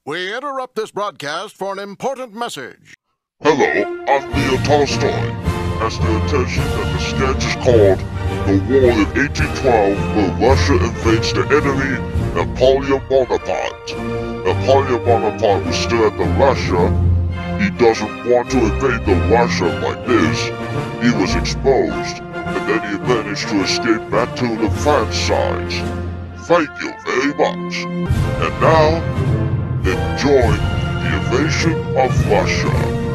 We interrupt this broadcast for an important message. Hello, I'm Leo Tolstoy. As the attention that the sketch is called The War in 1812, where Russia invades the enemy, Napoleon Bonaparte. Napoleon Bonaparte was still at the Russia. He doesn't want to invade the Russia like this. He was exposed, and then he managed to escape back to the France sides. Thank you very much. And now, enjoy the invasion of Russia.